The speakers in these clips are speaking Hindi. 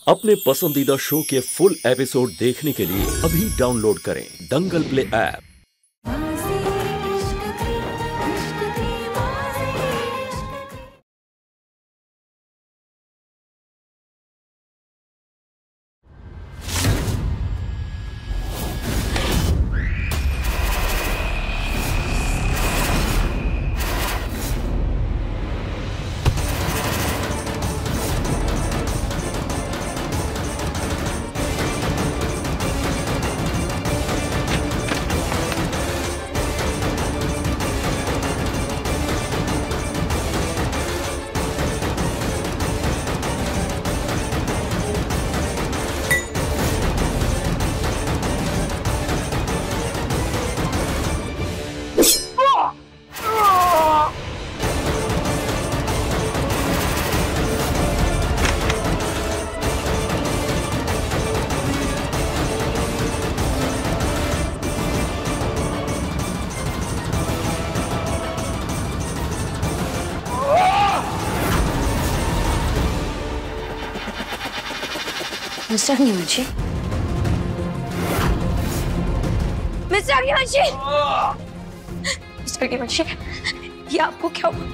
अपने पसंदीदा शो के फुल एपिसोड देखने के लिए अभी डाउनलोड करें Dangal play app. Mister Agnivanshi, mister Agnivanshi, mister Agnivanshi, ये आपको क्या हुआ?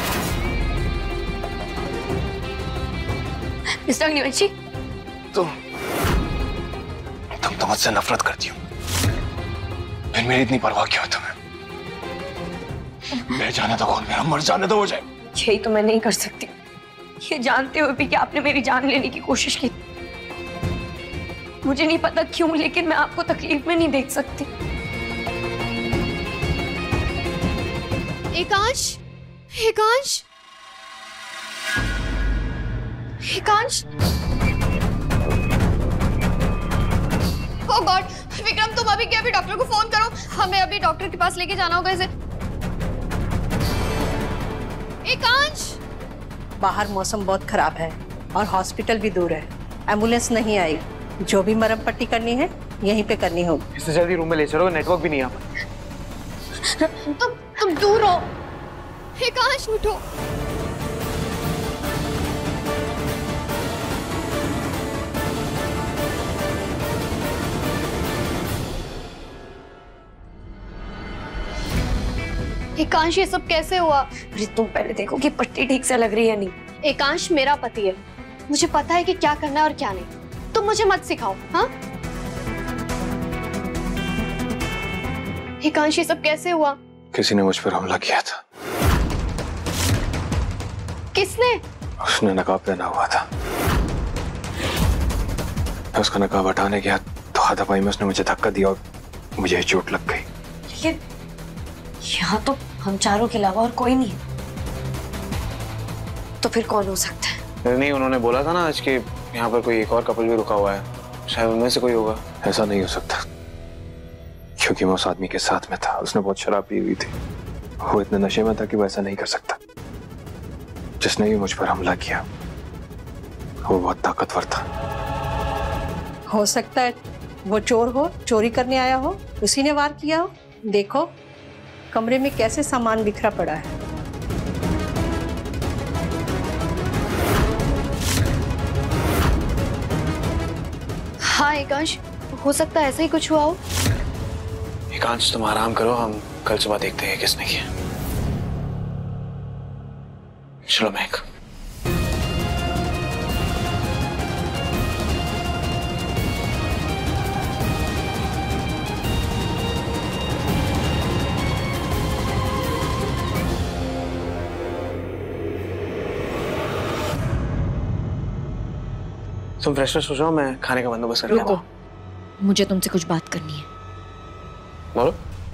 मिस्टर अग्निवंशी, तुम तो मुझसे नफरत करती हो, फिर मेरी इतनी परवाह क्यों है तुम्हें? ले जाने दो, मेरा मर जाने दो, हो जाए। यही तो मैं नहीं कर सकती, ये जानते हुए भी कि आपने मेरी जान लेने की कोशिश की। मुझे नहीं पता क्यों, लेकिन मैं आपको तकलीफ में नहीं देख सकती। एकांश, एकांश, एकांश, ओह गॉड, विक्रम तुम अभी क्या, अभी डॉक्टर को फोन करो, हमें अभी डॉक्टर के पास लेके जाना होगा इसे। एकांश, बाहर मौसम बहुत खराब है और हॉस्पिटल भी दूर है, एम्बुलेंस नहीं आई। जो भी मरहम पट्टी करनी है यहीं पे करनी होगी। इससे जल्दी रूम में ले चलो, नेटवर्क भी नहीं आ पाता। तुम दूर हो। एकांश उठो। एकांश, ये सब कैसे हुआ? अरे तुम पहले देखो कि पट्टी ठीक से लग रही है नहीं। एकांश मेरा पति है, मुझे पता है कि क्या करना है और क्या नहीं। तुम मुझे मत सिखाओ। हाँ एकांश, ये सब कैसे हुआ? किसी ने मुझ पर हमला किया था। किसने? उसने नकाब पहना हुआ था। मैं उसका नकाब हटाने गया तो हाथापाई में उसने मुझे धक्का दिया और मुझे चोट लग गई। लेकिन यहाँ तो हम चारों के अलावा और कोई नहीं है, तो फिर कौन हो सकता है? नहीं, उन्होंने बोला था ना आज कि यहाँ पर कोई एक और कपल भी रुका हुआ है, शायद उनमें से कोई होगा। ऐसा नहीं हो सकता, क्योंकि मैं उस आदमी के साथ में था। उसने बहुत शराब पी हुई थी, वो इतने नशे में था कि वो ऐसा नहीं कर सकता। जिसने भी मुझ पर हमला किया वो बहुत ताकतवर था। हो सकता है वो चोर हो, चोरी करने आया हो, उसी ने वार किया हो। देखो कमरे में कैसे सामान बिखरा पड़ा है। हाँ एकांश, हो सकता है ऐसा ही कुछ हुआ हो। एकांश तुम आराम करो, हम कल सुबह देखते हैं किसने किया। चलो महक। तुम फ्रेश हो जाओ, मैं खाने का बंदोबस्त कर लेता हूं। मुझे तुमसे कुछ बात करनी है। बोलो।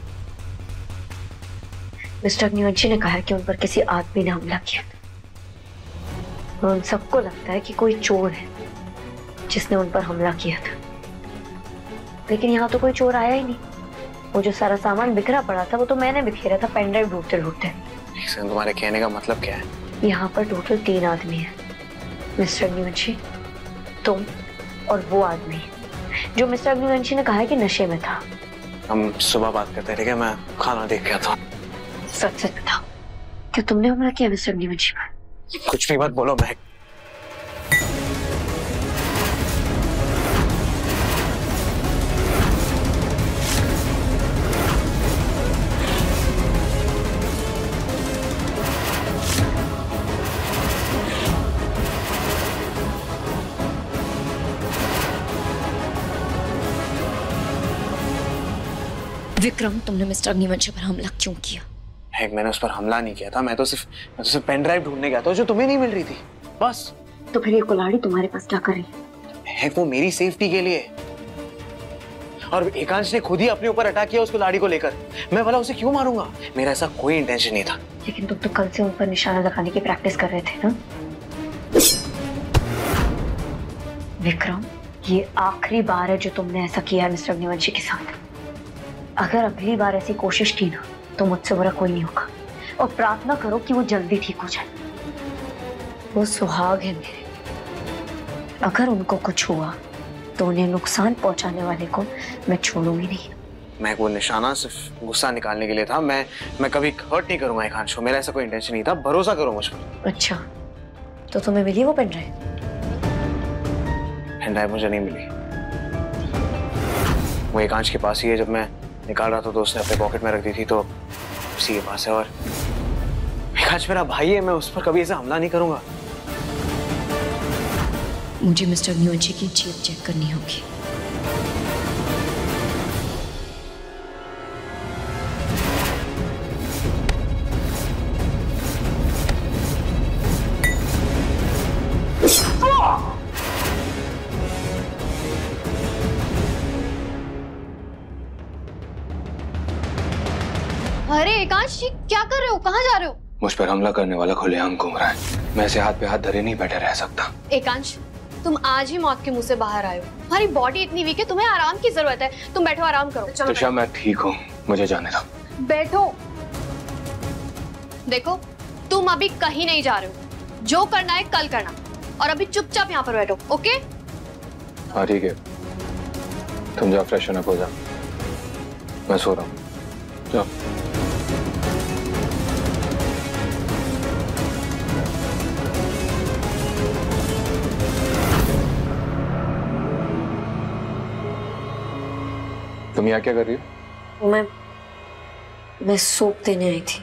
मिस्टर अग्निवंशी ने कहा कि उन पर किसी आदमी ने हमला किया था। उन सबको लगता है कि कोई चोर है जिसने उन पर हमला किया था, लेकिन यहाँ तो कोई चोर आया ही नहीं। वो जो सारा सामान बिखरा पड़ा था वो तो मैंने बिखेरा था पेन ड्राइव ढूंढते ढूंढते। तुम्हारे कहने का मतलब क्या है? यहाँ पर टोटल 3 आदमी हैं, मिस्टर अग्निवंशी, तुम और वो आदमी जो मिस्टर अग्निवंशी ने कहा है कि नशे में था। हम सुबह बात करते थे, मैं खाना देख के आता हूँ। सच सच बताओ, क्या तुमने हमला किया मिस्टर अग्निवंशी पर? कुछ भी मत बोलो महक। विक्रम, तुमने मिस्टर अग्निवंशी पर हमला क्यों किया? हेक, मैंने उस पर हमला नहीं किया था। मैं तो सिर्फ पेन ड्राइव ढूंढने गया था जो तुम्हें नहीं मिल रही थी, बस। तो फिर ये कुल्हाड़ी तुम्हारे पास क्या कर रही है? हेक, वो मेरी सेफ्टी के लिए। और एकांश ने खुद ही अपने ऊपर अटैक किया उस कुल्हाड़ी को लेकर। मैं भला उसे क्यों मारूंगा? मेरा ऐसा कोई इंटेंशन नहीं था। लेकिन तुम तो कल से उन पर निशाना लगाने की प्रैक्टिस कर रहे थे ना? विक्रम, ये आखिरी बार है जो तुमने ऐसा किया है मिस्टर अग्निवंशी के साथ। अगर अगली बार ऐसी कोशिश की ना तो मुझसे बुरा कोई नहीं होगा। और प्रार्थना करो कि वो जल्दी ठीक हो जाए। वो सुहाग है मेरे, अगर उनको कुछ हुआ तो उन्हें नुकसान पहुंचाने वाले को मैं छोड़ूंगी नहीं। मैं वो निशाना सिर्फ गुस्सा निकालने के लिए था। मैं कभी हर्ट नहीं करूंगा एकांश को। मेरा ऐसा कोई इंटेंशन नहीं था, भरोसा करो मुझ पर। अच्छा, तो तुम्हें मिली वो पेन ड्राइव? पेन ड्राइव मुझे नहीं मिली। वो एकांश के पास ही है। जब मैं निकाल रहा था तो उसने अपने पॉकेट में रख दी थी, तो उसी के पास है। और एकांश मेरा भाई है, मैं उस पर कभी ऐसा हमला नहीं करूंगा। मुझे मिस्टर अग्निवंशी की जेब चेक करनी होगी। अरे एकांश, क्या कर रहे हो? कहाँ जा रहे हो? मुझ पर हमला करने वाला खुलेआम घूम रहा है। मैं ऐसे हाथ पे हाथ धरे नहीं बैठे रह सकता। एकांश, तुम आज ही मौत के मुंह से बाहर आए हो। तुम्हारी बॉडी इतनी वीक है, तुम्हें आराम की जरूरत है। तुम बैठो, आराम करो। त्रिशा, मैं ठीक हूँ, मुझे जाने दो। बैठो। देखो, तुम अभी कहीं नहीं जा रहे हो। जो करना है कल करना, और अभी चुपचाप यहाँ पर बैठो, ओके? हाँ ठीक है, तुम जाओ, फ्रेशन अप हो जाओ। मैं सो रहा हूँ, जाओ। तुम यहाँ क्या कर रही हो? मैं सूप देने आई थी।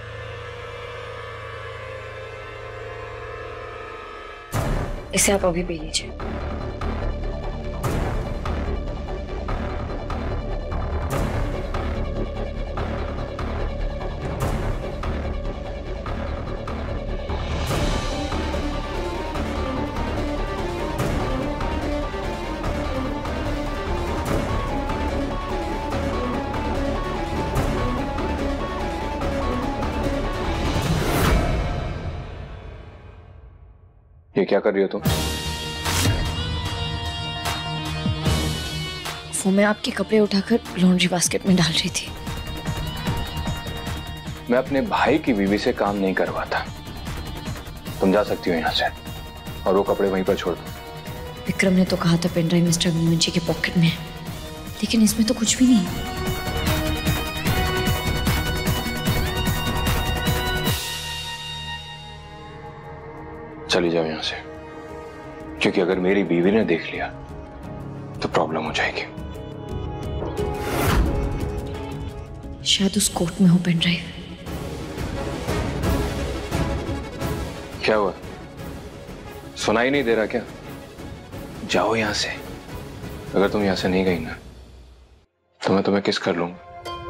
इसे आप अभी पी लीजिए। ये क्या कर रही हो तुम? वो मैं आपके कपड़े उठाकर लॉन्ड्री बास्केट में डाल रही थी। मैं अपने भाई की बीवी से काम नहीं करवाता। तुम जा सकती हो यहाँ से, और वो कपड़े वहीं पर छोड़ दो। विक्रम ने तो कहा था पेन ड्राइव मिस्टर अग्निवंशी के पॉकेट में है, लेकिन इसमें तो कुछ भी नहीं है। चली जाओ यहाँ से, क्योंकि अगर मेरी बीवी ने देख लिया तो प्रॉब्लम हो जाएगी। शायद उस कोर्ट में हो पेन ड्राइव। क्या हुआ, सुनाई नहीं दे रहा क्या? जाओ यहाँ से। अगर तुम यहाँ से नहीं गई ना तो मैं तुम्हें किस कर लूंगा।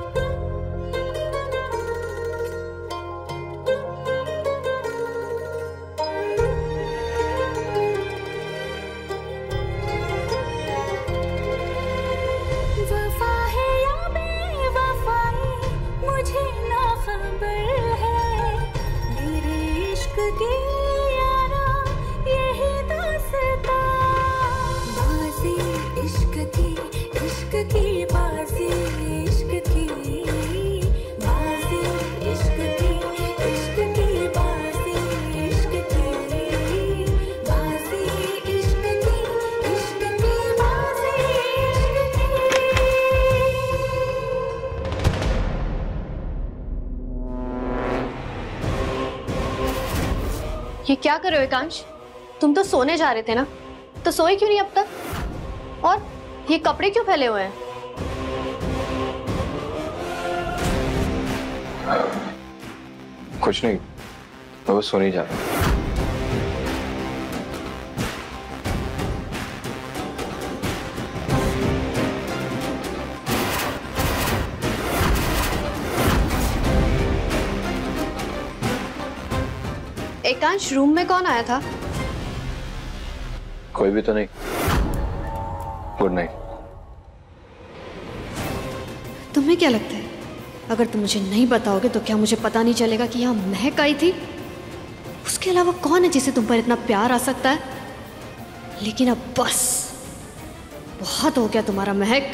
ये क्या कर रहे हो एकांश? तुम तो सोने जा रहे थे ना, तो सोए क्यों नहीं अब तक? और ये कपड़े क्यों फैले हुए हैं? कुछ नहीं, मैं बस सोने जा रहा हूँ। एकांश, रूम में कौन आया था? कोई भी तो नहीं। Good night. तुम्हें क्या लगता है, अगर तुम मुझे नहीं बताओगे तो क्या मुझे पता नहीं चलेगा कि यहाँ महक आई थी? उसके अलावा कौन है जिसे तुम पर इतना प्यार आ सकता है? लेकिन अब बस बहुत हो गया तुम्हारा महक।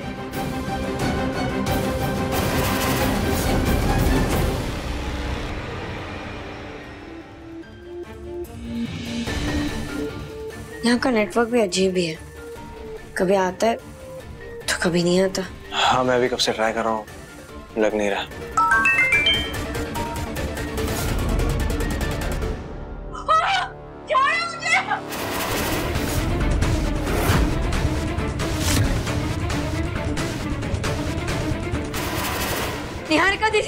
यहाँ का नेटवर्क भी अजीब ही है, कभी आता है तो कभी नहीं आता। हाँ, मैं अभी कब से ट्राई कर रहा हूँ, लग नहीं रहा। निहारिका दीदी,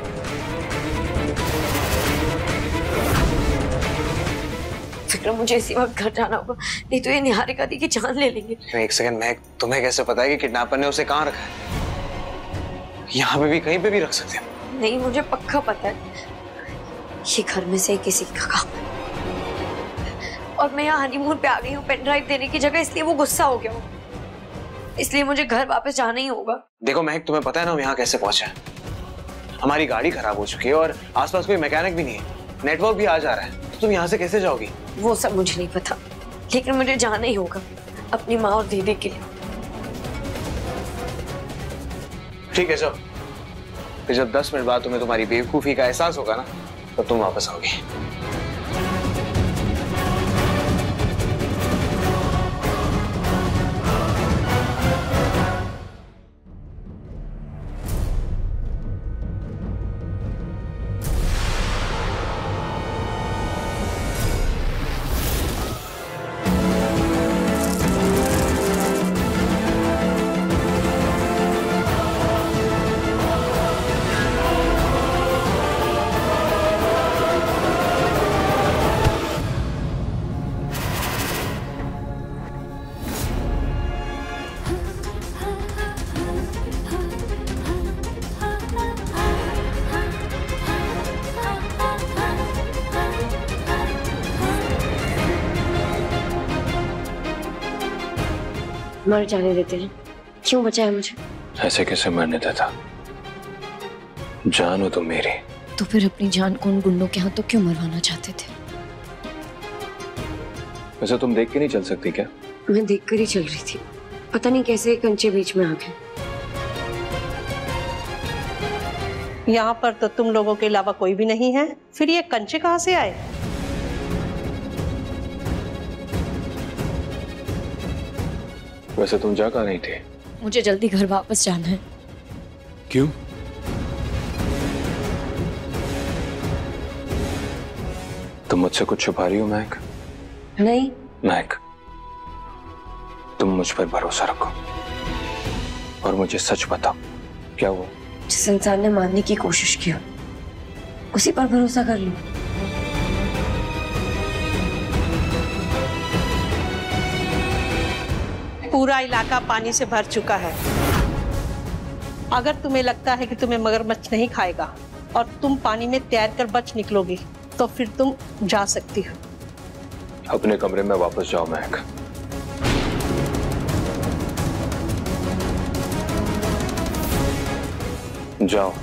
फिक्र मुझे इसी वक्त घर जाना होगा, नहीं तो ये निहारिका दी की जान ले लेंगे। एक सेकंड, महक, तुम्हें कैसे पता है कि किडनैपर ने उसे कहाँ रखा है? यहाँ पे भी, कहीं पे भी रख सकते हैं। नहीं, मुझे पक्का पता है ये घर में से किसी का काम है। और मैं यहाँ हनीमून पे आ गई हूँ पेन ड्राइव देने की जगह, इसलिए वो गुस्सा हो गया हो, इसलिए मुझे घर वापस जाना ही होगा। देखो महक, तुम्हें पता है ना हम यहाँ कैसे पहुंचे हैं? हमारी गाड़ी खराब हो चुकी है और आसपास कोई मैकेनिक भी नहीं है, नेटवर्क भी आ जा रहा है, तो तुम यहाँ से कैसे जाओगी? वो सब मुझे नहीं पता, लेकिन मुझे जाना ही होगा अपनी माँ और दीदी के लिए। ठीक है, जाओ। फिर जब 10 मिनट बाद तुम्हें तुम्हारी बेवकूफी का एहसास होगा ना, तो तुम वापस आओगी। मर जाने देते हैं, क्यों बचाया मुझे? ऐसे कैसे मरने देता? जान हो तुम मेरी। तो फिर अपनी जान को उन गुंडों के हाथों क्यों मरवाना चाहते थे? वैसे तुम देख के नहीं चल सकती क्या? मैं देख कर ही चल रही थी, पता नहीं कैसे कंचे बीच में आ गए। यहाँ पर तो तुम लोगों के अलावा कोई भी नहीं है, फिर ये कंचे कहाँ से आए? वैसे तुम जा कहाँ नहीं थे? मुझे जल्दी घर वापस जाना है। क्यों? तुम मुझसे कुछ छुपा रही हो महक? नहीं। महक, तुम मुझ पर भरोसा रखो और मुझे सच बताओ, क्या हुआ? जिस इंसान ने मारने की कोशिश की उसी पर भरोसा कर लो। पूरा इलाका पानी से भर चुका है। अगर तुम्हें लगता है कि तुम्हें मगरमच्छ नहीं खाएगा और तुम पानी में तैर कर बच निकलोगी, तो फिर तुम जा सकती हो। अपने कमरे में वापस जाओ महक। जाओ।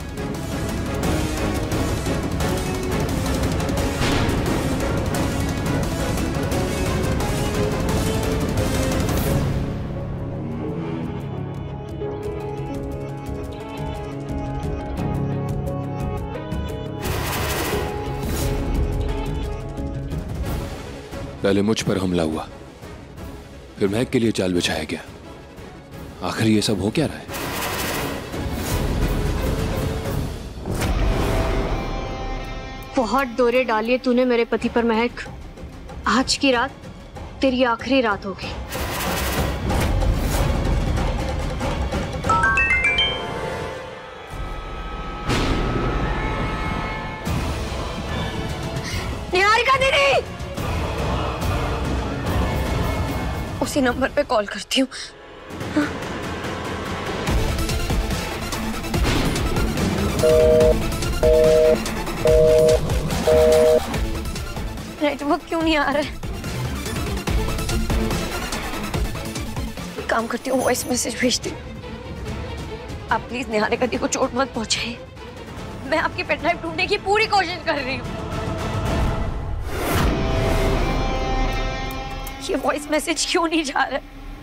पहले मुझ पर हमला हुआ, फिर महक के लिए जाल बिछाया गया। आखिर ये सब हो क्या रहा है? बहुत दौरे डालिए तूने मेरे पति पर महक। आज की रात तेरी आखिरी रात होगी। निहारिका दीदी, उसी नंबर पे कॉल करती हूँ। नेटवर्क क्यों नहीं आ रहा है? काम करती हूँ, वॉइस मैसेज भेजती हूँ। आप प्लीज निहारिका गति को चोट मत पहुंचाइए। मैं आपकी पेन ड्राइव ढूंढने की पूरी कोशिश कर रही हूँ। ये वॉइस मैसेज क्यों नहीं जा रहा है?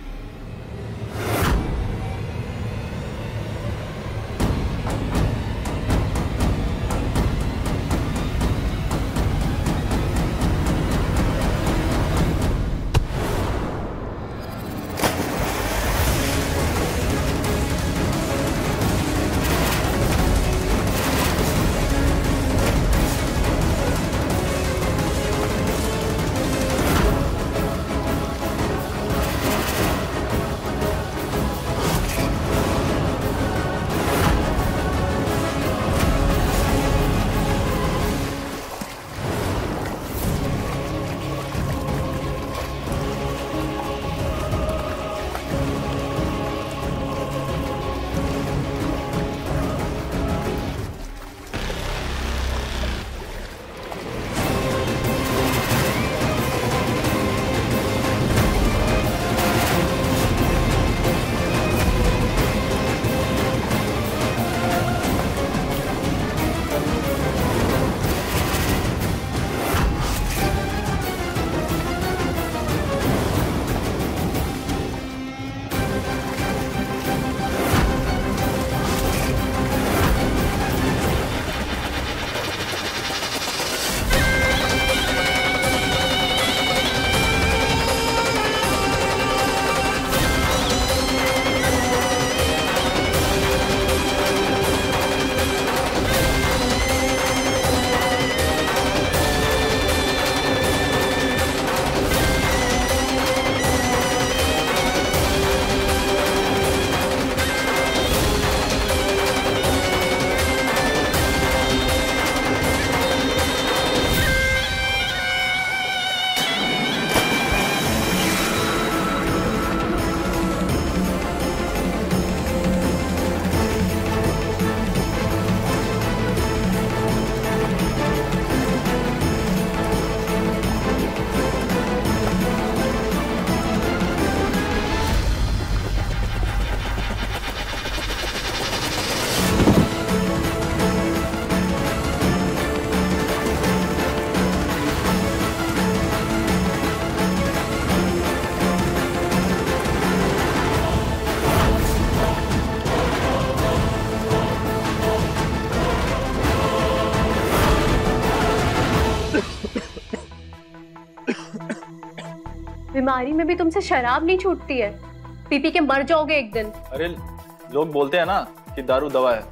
बीमारी में भी तुमसे शराब नहीं छूटती है, पी पी के मर जाओगे एक दिन। अरे लोग बोलते हैं ना कि दारू दवा है,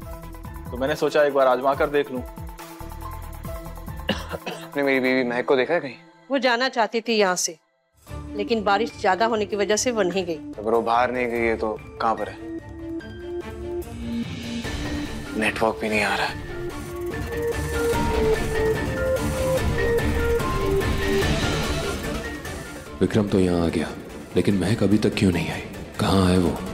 तो मैंने सोचा एक बार आजमा कर देख लूं। आपने मेरी बीवी महक को देखा है कहीं? वो जाना चाहती थी यहाँ से, लेकिन बारिश ज्यादा होने की वजह से वो नहीं गई। अगर वो बाहर नहीं गई है तो कहाँ पर है? नेटवर्क भी नहीं आ रहा है। विक्रम तो यहाँ आ गया, लेकिन महक अभी तक क्यों नहीं आई? कहाँ है वो?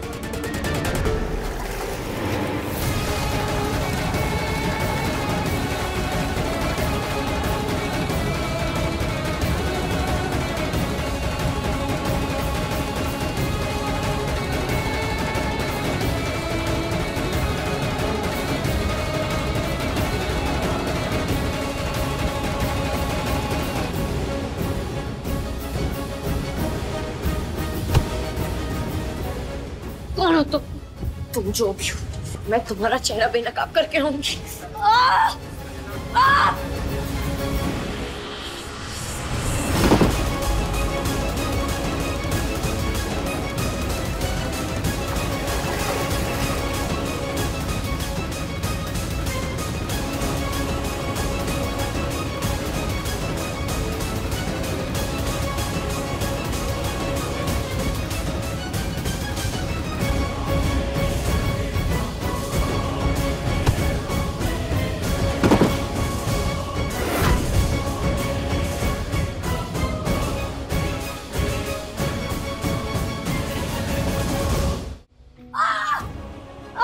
कौन हो तुम जो भी हो, मैं तुम्हारा चेहरा बेनकाब करके रहूंगी।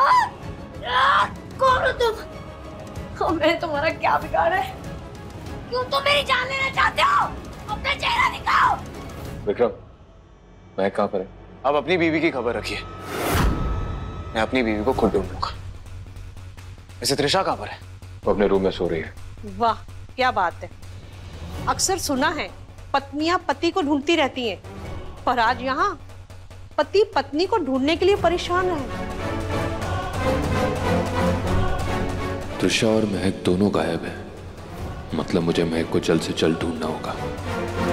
मैंने तुम्हारा क्या बिगाड़ा है? क्यों तुम मेरी जान लेना चाहते हो? अपना चेहरा दिखाओ। विक्रम, महक कहाँ पर है? अब अपनी बीवी की खबर रखिए, मैं अपनी बीवी को खुद ढूंढूंगा। वैसे त्रिशा कहाँ पर है? वो अपने रूम में सो रही है। वाह क्या बात है। अक्सर सुना है पत्नियां पति को ढूंढती रहती हैं, पर आज यहाँ पति पत्नी को ढूंढने के लिए परेशान है। त्रिशा और महक दोनों गायब है, मतलब मुझे महक को जल्द से जल्द ढूंढना होगा।